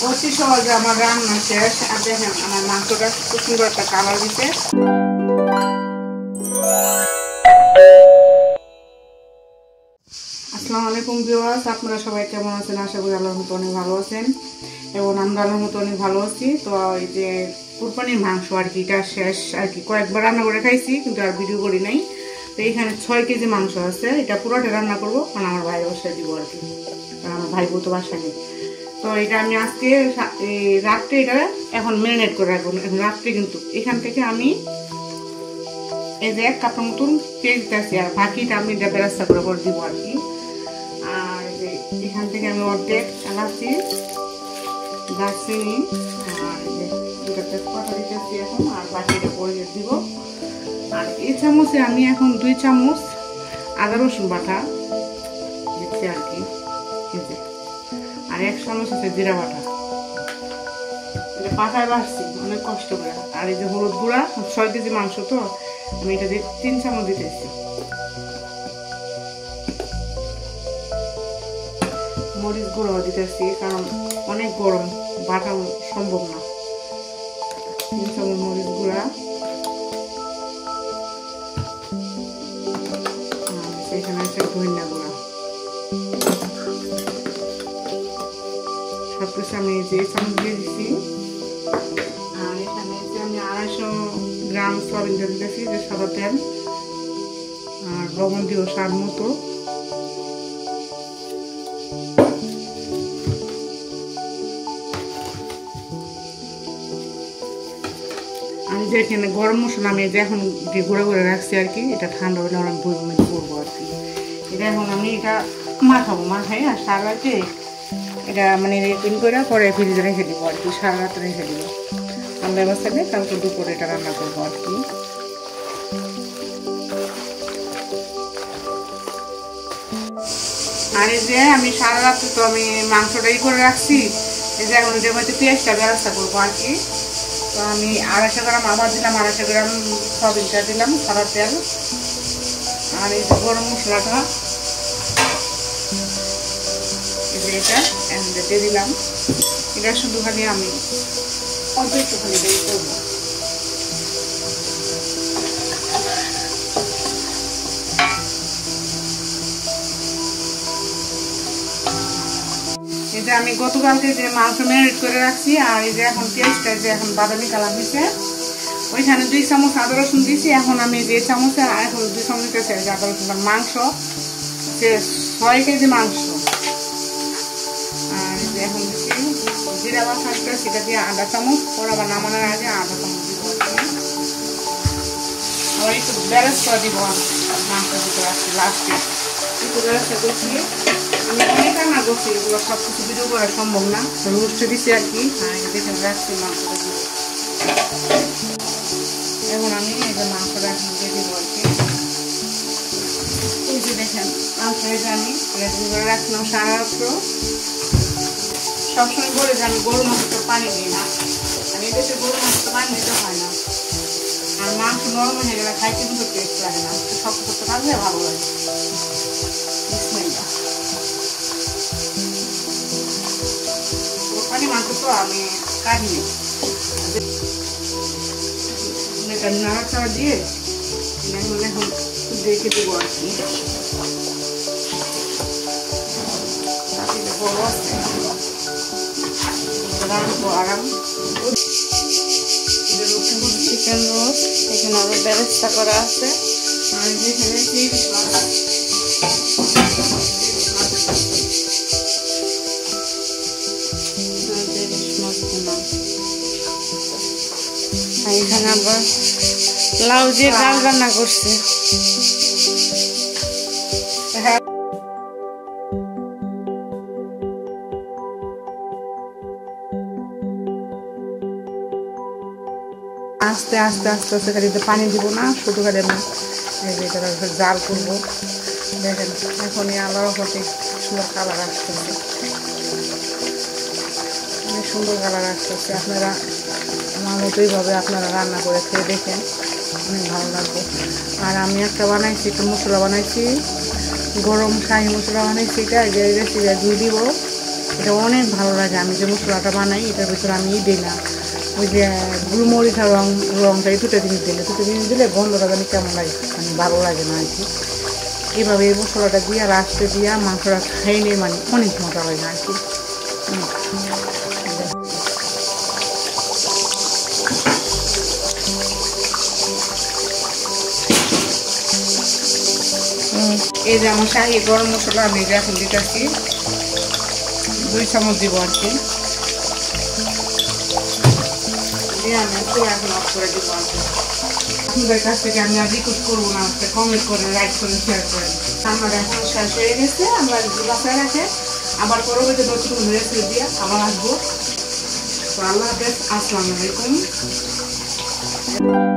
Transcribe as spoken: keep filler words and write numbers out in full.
অতি সহজে আমার রান্না শেষ। আর দেখেন আমার মাংসটা খুব সুন্দর একটা কালার দিতে। আসসালামু আলাইকুম ভিউয়ার্স, আপনারা সবাই কেমন আছেন? আশা করি আল্লাহর মতো অনেক ভালো আছেন এবং আমরা আল্লাহর মতো অনেক ভালো আছি। তো এই যে কুরবানির মাংস আর কি এটা শেষ আর কি, কয়েকবার রান্না করে খাইছি কিন্তু আর ভিডিও করি নাই। তো এখানে ছয় কেজি মাংস আছে, এটা পুরোটা রান্না করবো কারণ আমার ভাই বাসায় দিব আর কি, কারণ আমার ভাই বউ তো বাসায় নেই। তো এটা আমি আজকে রাত্রে এটা এখন ম্যারিনেট করে রাখবো এখন রাত্রে। কিন্তু এখান থেকে আমি এই যে এক কাপের মতন পেঁয়াজ দিতেছি আর বাকিটা আমি এটা বেরাস্তা করে করে দিব আর কি। আর এখান থেকে আমি অর্ধেক এলাচি, দারচিনি আর দুটা তেজপাতা দিতেছি এখন, আর বাকিটা করে দিব। আর এই চামচে আমি এখন দুই চামচ আদা রসুন বাটা দিচ্ছি আর কি, আর এক চামচ আছে জিরা বাটা। এটা পাটায় বাড়ছি অনেক কষ্ট করে। আর এই যে হলুদ গুঁড়া, ছয় কেজি মাংস তো আমি এটা দিয়ে তিন চামচ দিতেছি। মরিচ গুঁড়াও দিতেছি কারণ অনেক গরম, বাটা সম্ভব না। তিন চামচ মরিচ গুঁড়া, এখানে আছে ধনিয়া গুঁড়া। সবকিছু আমি যে চামচ দিয়ে দিচ্ছি। আর এখানে আমি আড়াইশো গ্রাম সয়াবিন তেল দিতেছি, যে সাদা তেল। আর লবণ দিব স্বাদ মতো। আমি যে এখানে গরম মশলা আমি যে এখন গুঁড়ো করে রাখছি আর কি, এটা ঠান্ডা হলে আমি বইয়ের মধ্যে করবো আর কি। এটা এখন আমি এটা মাখাবো, মাখাই আর সারা রাতে এটা মানে রেপিন করে পরে ফ্রিজে রেখে দিব আর কি, সারা রাতে রেখে দিব। ঠান্ডা অবস্থা দিয়ে কালকে দুপুরে এটা রান্না করবো আর কি। আর এই যে আমি সারা রাতে তো আমি মাংসটাই করে রাখছি, এই যে এখন এটার মধ্যে পেঁয়াজটা ব্যবস্থা করবো আর কি। তো আমি আড়াইশো গ্রাম আবার দিলাম, আড়াইশো গ্রাম সয়াবিনটা দিলাম সাদা তেল। আর এই যে গরম মশলাটা এই যে এটা দিয়ে দিলাম। এটা শুধু খালি আমি অল্প একটুখানি দিয়ে করবো। এই যে আমি গতকালকে যে মাংস ম্যারিনেট করে রাখছি, আর এই যে এখন পেঁয়াজটা যে এখন বাদামি কালার দিচ্ছে, ওইখানে দুই চামচ আদা রসুন দিয়েছি। এখন আমি যে চামচে এখন দুই চামচ দিতেছি আদা রসুন। মাংস যে ছয় কেজি মাংস। আর এই যে এখন দিচ্ছি জিরা বাটা, সেটা দিয়ে আধা চামচ, পরে আবার নামানোর আগে আধা চামচ দিব। আবার একটু ব্যালেন্স করে দিব মাংস দিতে রাখছি লাস্টে। একটু ব্যালেন্সটা করছি। আমি অনেক রান্না করছি, এগুলো সব কিছু ভিডিও করা সম্ভব না, রোস্টে দিচ্ছি আর কি। হ্যাঁ দেখে রাখছি মাংসটা দিয়ে। এখন আমি এই যে মাংসটা এখন দিয়ে দিব আর কি। এই যে দেখেন মাংসটা যে আমি রেডি করে রাখলাম সারা রাত্র। সবসময় বলে যে আমি গরু মাংস পানি দিই না, আর এই দেশে গরু মাংস পানি দিতে হয় না। আর মাংস নরম হয়ে গেলে খাইতে কিন্তু টেস্ট লাগে না, শক্ত শক্ত থাকলে ভালো লাগে। পানি মাংস তো আমি কাটিনি, নাড়াচাড়া দিয়ে এখন এখন দেখে দেবো আর কি। বড় আছে আরাম চিকেন রোস্ট, এখানে আরো ব্যবস্থা করা আছে। আর যেখানে এখানে আবার লাউ দিয়ে ডাল রান্না করছে। আস্তে আস্তে আস্তে আস্তে খালি পানি দিব না, শুধু খালি আমি জাল করবো। দেখেন এখনই আলাদা হতে সুন্দর কালার আসতেছে, অনেক সুন্দর কালার আসতেছে। আপনারা আমার মতোই ভাবে আপনারা রান্না করে খেয়ে দেখেন, অনেক ভালো লাগবে। আর আমি একটা বানাইছি, একটু মশলা বানাইছি, গরম শাহি মশলা বানাইছি। এটা এই রেসিপিটা দিয়ে দিব, এটা অনেক ভালো লাগে। আমি যে মশলাটা বানাই এটার ভিতরে আমি দিই না ওই যে গুলমরিচ আর রং রংটা এই দুটো জিনিস দিলে দুটো জিনিস দিলে গন্ধটা জানি কেমন লাগে, মানে ভালো লাগে না আর কি। এইভাবে এই মশলাটা দিয়ে রাস্তে দিয়ে মাংসটা খাই নিয়ে মানে অনেক মজা লাগে আর কি। এই যে আমার শাহি গরম মশলা আমি এখন দিতেছি, দুই চামচ দিব আর কি। দিয়ে আমি এখন অফ করে দিব আর কি। আপনাদের কাছ থেকে আমি আর রিকোয়েস্ট করবো না, আমাকে কমেন্ট করে লাইক করে শেয়ার করেন। আমার এখন শেষ হয়ে গেছে, আমরা বাসায় রাখে আবার পরবর্তী নতুন রেসিপি দিয়ে আবার আসবো। তো আল্লাহ হাফেজ, আসসালামু আলাইকুম।